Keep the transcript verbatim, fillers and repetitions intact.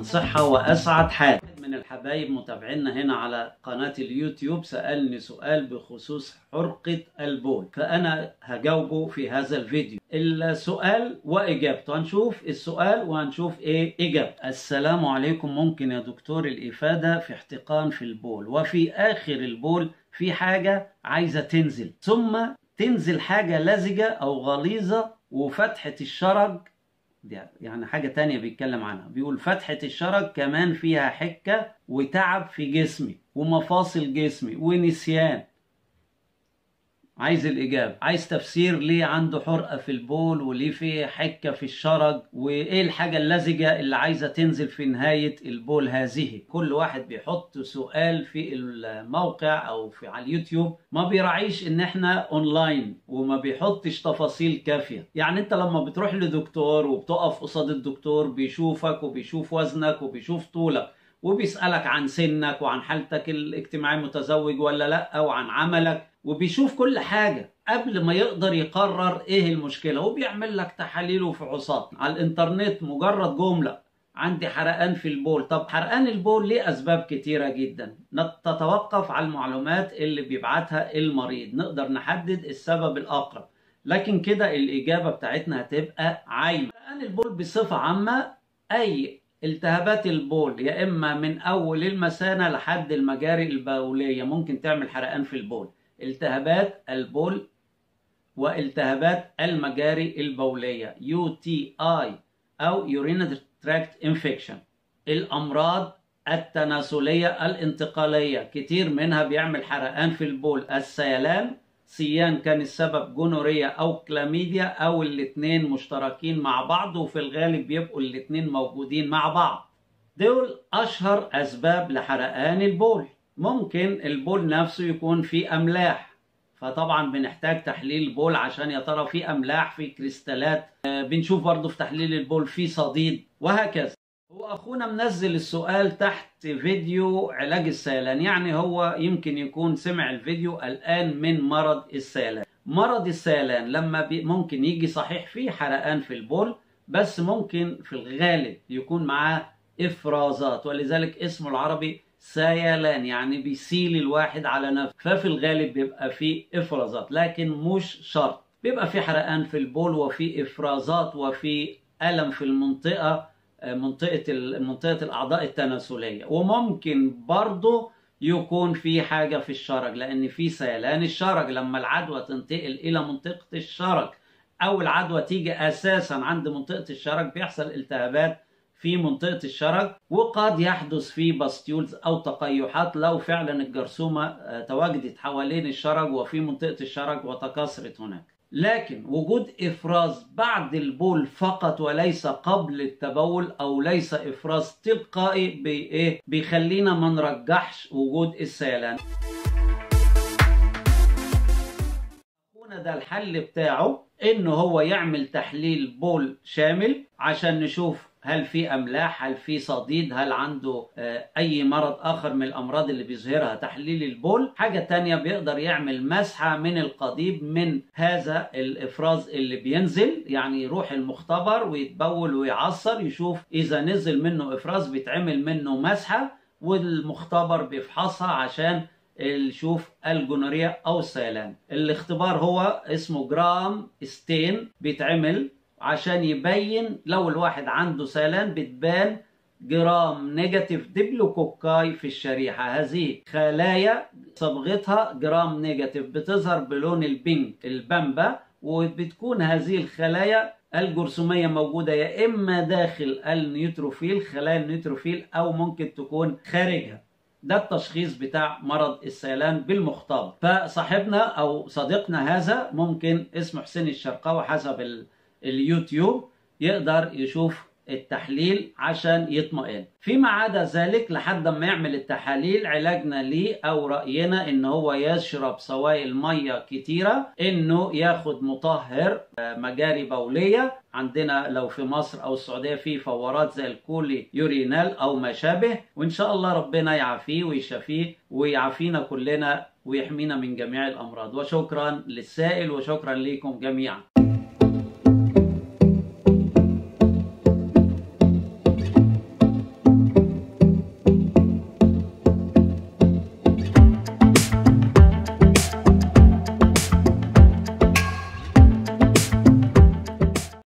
صحة وأسعد حال. من الحبايب متابعينا هنا على قناة اليوتيوب سألني سؤال بخصوص حرقة البول، فأنا هجاوبه في هذا الفيديو. السؤال وإجابته، هنشوف السؤال وهنشوف إيه إجابته. السلام عليكم، ممكن يا دكتور الإفادة في احتقان في البول، وفي آخر البول في حاجة عايزة تنزل، ثم تنزل حاجة لزجة أو غليظة، وفتحة الشرج يعني حاجة تانية بيتكلم عنها. بيقول فتحة الشرج كمان فيها حكة وتعب في جسمي ومفاصل جسمي ونسيان. عايز الإجابة، عايز تفسير ليه عنده حرقة في البول وليه في حكة في الشرج، وإيه الحاجة اللزجة اللي عايزة تنزل في نهاية البول هذه. كل واحد بيحط سؤال في الموقع أو في على اليوتيوب، ما بيراعيش إن إحنا أونلاين وما بيحطش تفاصيل كافية. يعني أنت لما بتروح لدكتور وبتقف قصاد الدكتور بيشوفك وبيشوف وزنك وبيشوف طولك وبيسألك عن سنك وعن حالتك الاجتماعية، متزوج ولا لأ، وعن عملك، وبيشوف كل حاجة قبل ما يقدر يقرر ايه المشكلة، وبيعمل لك تحاليل وفحوصات على الانترنت. مجرد جملة عندي حرقان في البول. طب حرقان البول ليه أسباب كتيرة جدا، تتوقف على المعلومات اللي بيبعتها المريض، نقدر نحدد السبب الأقرب، لكن كده الإجابة بتاعتنا هتبقى عايمة. حرقان البول بصفة عامة أي التهابات البول، يا إما من أول المثانة لحد المجاري البولية ممكن تعمل حرقان في البول. التهابات البول والتهابات المجاري البولية يو تي آي أو urinary tract infection. الأمراض التناسلية الانتقالية كتير منها بيعمل حرقان في البول. السيلان، سيان كان السبب جونوريا أو كلاميديا أو الاتنين مشتركين مع بعض، وفي الغالب بيبقوا الاتنين موجودين مع بعض. دول أشهر أسباب لحرقان البول. ممكن البول نفسه يكون فيه أملاح، فطبعا بنحتاج تحليل البول عشان يا ترى فيه أملاح، فيه كريستالات. بنشوف برضو في تحليل البول فيه صديد وهكذا. هو أخونا منزل السؤال تحت فيديو علاج السيلان، يعني هو يمكن يكون سمع الفيديو الآن من مرض السيلان. مرض السيلان لما بي ممكن يجي صحيح فيه حرقان في البول، بس ممكن في الغالب يكون معاه إفرازات، ولذلك اسمه العربي سيلان، يعني بيسيل الواحد على نفسه، ففي الغالب بيبقى فيه إفرازات، لكن مش شرط. بيبقى فيه حرقان في البول وفي إفرازات وفي ألم في المنطقة منطقة منطقة الأعضاء التناسلية، وممكن برضه يكون في حاجة في الشرج، لأن في سيلان الشرج لما العدوى تنتقل إلى منطقة الشرج أو العدوى تيجي أساسا عند منطقة الشرج بيحصل التهابات في منطقة الشرج، وقد يحدث في باستيولز أو تقيحات لو فعلا الجرثومة تواجدت حوالين الشرج وفي منطقة الشرج وتكاثرت هناك. لكن وجود إفراز بعد البول فقط وليس قبل التبول أو ليس إفراز تلقائي بإيه بيخلينا ما نرجحش وجود السيلان. هنا ده الحل بتاعه إنه هو يعمل تحليل بول شامل عشان نشوف هل في أملاح، هل في صديد، هل عنده أي مرض آخر من الأمراض اللي بيظهرها تحليل البول. حاجة تانية بيقدر يعمل مسحة من القضيب من هذا الإفراز اللي بينزل، يعني يروح المختبر ويتبول ويعصر يشوف إذا نزل منه إفراز، بيتعمل منه مسحة والمختبر بيفحصها عشان يشوف الجونوريا أو السيلان. الاختبار هو اسمه جرام ستين، بيتعمل عشان يبين لو الواحد عنده سيلان، بتبان جرام نيجاتيف ديبلوكوكاي في الشريحة. هذه خلايا صبغتها جرام نيجاتيف بتظهر بلون البينك البامبا، وبتكون هذه الخلايا الجرثومية موجودة يا إما داخل النيوتروفيل، خلايا النيوتروفيل، أو ممكن تكون خارجها. ده التشخيص بتاع مرض السيلان بالمختبر. فصاحبنا أو صديقنا هذا ممكن اسمه حسين الشرقاوي حسب اليوتيوب يقدر يشوف التحليل عشان يطمئن. فيما عدا ذلك لحد ما يعمل التحاليل، علاجنا ليه او رأينا ان هو يشرب سوائل مية كتيرة، انه ياخد مطهر مجاري بولية. عندنا لو في مصر او السعودية في فورات زي الكولي يورينال او ما شابه، وان شاء الله ربنا يعافيه ويشفيه ويعافينا كلنا ويحمينا من جميع الامراض. وشكرا للسائل وشكرا لكم جميعا.